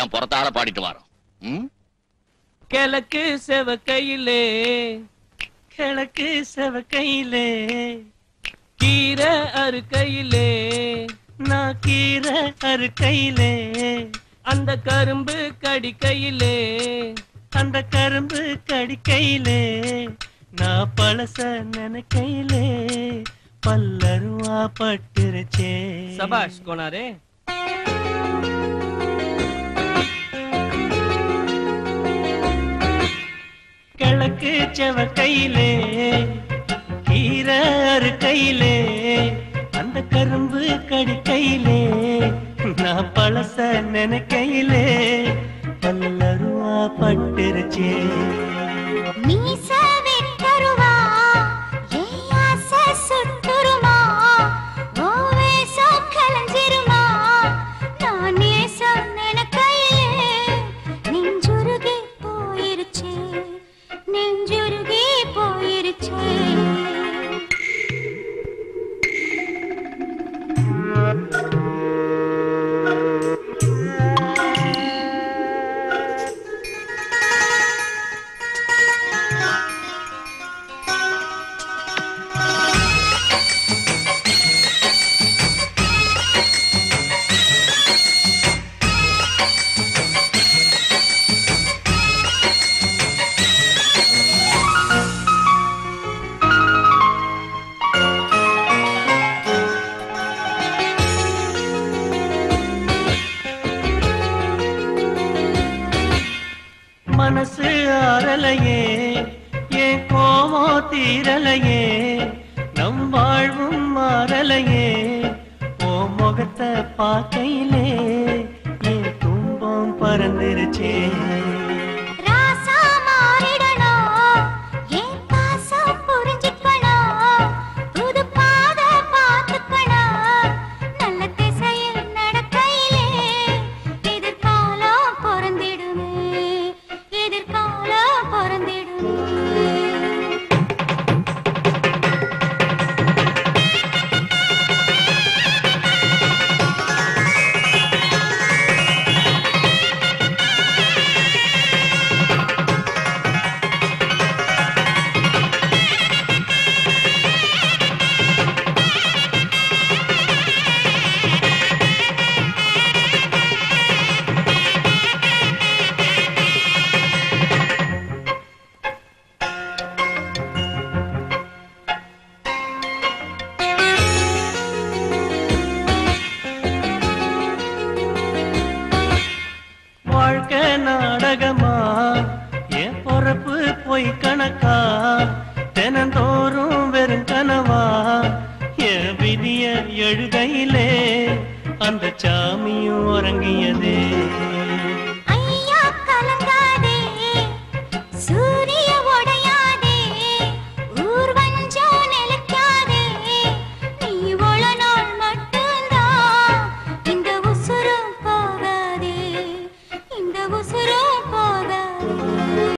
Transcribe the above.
எல்லாம் புறத்தால பாடிட்டு வரோம். கிழக்கு செவக்கையிலே கிழக்கு செவக்கையிலே கீரை அறுக்கையிலே நான் கீரை அறுக்கையிலே அந்த கரும்பு கடிக்கையிலே அந்த கரும்பு கடிக்கையிலே நான் பழச நினைக்கையிலே பல்லருவா பட்டுருச்சே. சபாஷ் கோனாரே. கிழக்கு செவக்கையிலே கீரை அறுக்கையிலே அந்த கரும்பு கடிக்கையிலே நான் பழச நினைக்கையிலே பல்லருவா பட்டுருச்சே. மனசு ஆறலையே ஏன் கோவம் தீரலையே நம் வாழ்வும் மாறலையே ஓ முகத்தை பார்க்கையிலே என் துன்பம் பறந்துருச்சே. வாழ்க்கை நாடகமா என் பொறப்பு பொய் கணக்கா தினந்தோறும் வெறும் கனவா என் விதிய எழுதையிலே அந்த சாமியும் உறங்கியதே.